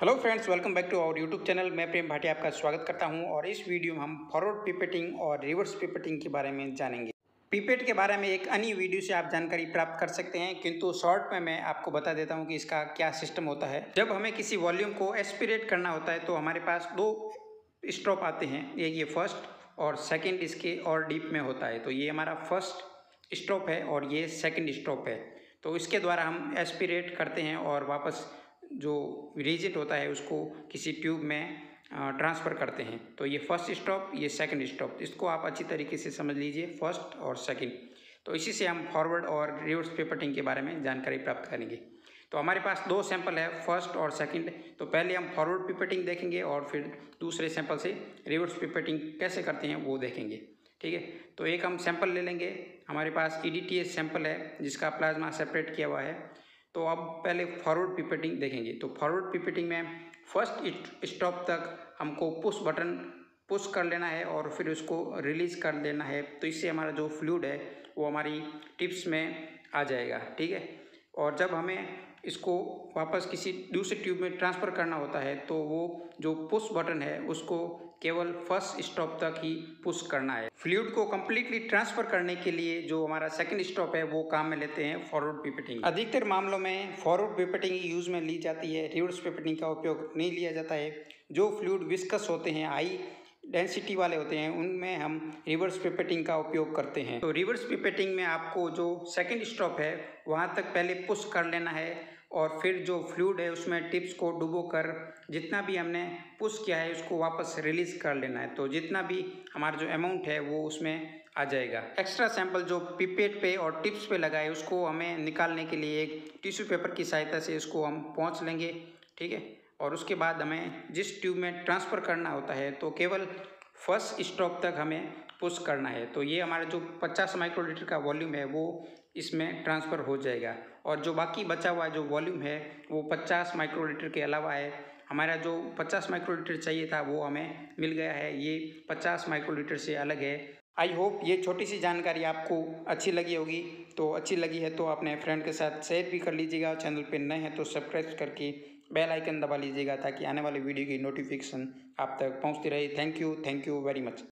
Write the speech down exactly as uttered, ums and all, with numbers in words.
Hello friends, welcome back to our YouTube channel. मैं प्रेम भाटिया आपका स्वागत करता हूं और इस वीडियो में हम फॉरवर्ड पिपेटिंग और रिवर्स पिपेटिंग के बारे में जानेंगे। पिपेट के बारे में एक अन्य वीडियो से आप जानकारी प्राप्त कर सकते हैं, किंतु शॉर्ट में मैं आपको बता देता हूं कि इसका क्या सिस्टम होता है। जब हमें किसी वॉल्यूम को एस्पिरेट करना होता है तो हमारे पास दो स्ट्रोक आते हैं, ये ये फर्स्ट और सेकेंड इसके और डीप में होता है। तो ये हमारा फर्स्ट स्ट्रोक है और ये सेकेंड स्ट्रोक है। तो इसके द्वारा हम एस्पिरेट करते हैं और वापस जो रिएजेंट होता है उसको किसी ट्यूब में ट्रांसफ़र करते हैं। तो ये फर्स्ट स्टॉप, ये सेकंड स्टॉप, इसको आप अच्छी तरीके से समझ लीजिए, फर्स्ट और सेकंड। तो इसी से हम फॉरवर्ड और रिवर्स पिपेटिंग के बारे में जानकारी प्राप्त करेंगे। तो हमारे पास दो सैंपल है, फर्स्ट और सेकंड। तो पहले हम फॉरवर्ड पिपेटिंग देखेंगे और फिर दूसरे सैंपल से रिवर्स पिपेटिंग कैसे करते हैं वो देखेंगे। ठीक है, तो एक हम सैंपल ले लेंगे। हमारे पास E D T S sample है जिसका प्लाज्मा सेपरेट किया हुआ है। तो अब पहले फॉरवर्ड पिपेटिंग देखेंगे। तो फॉरवर्ड पिपेटिंग में फर्स्ट स्टॉप तक हमको पुश बटन पुश कर लेना है और फिर उसको रिलीज़ कर लेना है। तो इससे हमारा जो फ्लूइड है वो हमारी टिप्स में आ जाएगा। ठीक है, और जब हमें इसको वापस किसी दूसरे ट्यूब में ट्रांसफ़र करना होता है तो वो जो पुश बटन है उसको केवल फर्स्ट स्टॉप तक ही पुश करना है। फ्लूइड को कम्प्लीटली ट्रांसफ़र करने के लिए जो हमारा सेकंड स्टॉप है वो काम में लेते हैं फॉरवर्ड पिपेटिंग। अधिकतर मामलों में फॉरवर्ड पिपेटिंग यूज़ में ली जाती है, रिवर्स पिपेटिंग का उपयोग नहीं लिया जाता है। जो फ्लूइड विस्कस होते हैं, हाई डेंसिटी वाले होते हैं, उनमें हम रिवर्स पिपेटिंग का उपयोग करते हैं। तो रिवर्स पिपेटिंग में आपको जो सेकंड स्टॉप है वहाँ तक पहले पुश कर लेना है और फिर जो फ्लूइड है उसमें टिप्स को डुबो कर जितना भी हमने पुश किया है उसको वापस रिलीज़ कर लेना है। तो जितना भी हमारा जो अमाउंट है वो उसमें आ जाएगा। एक्स्ट्रा सैंपल जो पिपेट पे और टिप्स पे लगा है उसको हमें निकालने के लिए एक टिश्यू पेपर की सहायता से इसको हम पोंछ लेंगे। ठीक है, और उसके बाद हमें जिस ट्यूब में ट्रांसफ़र करना होता है तो केवल फर्स्ट स्टॉप तक हमें पुश करना है। तो ये हमारा जो पचास माइक्रोलीटर का वॉल्यूम है वो इसमें ट्रांसफ़र हो जाएगा और जो बाकी बचा हुआ जो वॉल्यूम है वो पचास माइक्रोलीटर के अलावा है। हमारा जो पचास माइक्रोलीटर चाहिए था वो हमें मिल गया है, ये पचास माइक्रोलीटर से अलग है। आई होप ये छोटी सी जानकारी आपको अच्छी लगी होगी। तो अच्छी लगी है तो अपने फ्रेंड के साथ शेयर भी कर लीजिएगा। चैनल पे नए हैं तो सब्सक्राइब करके बेल आइकन दबा लीजिएगा ताकि आने वाली वीडियो की नोटिफिकेशन आप तक पहुंचती रहे। Thank you thank you very much.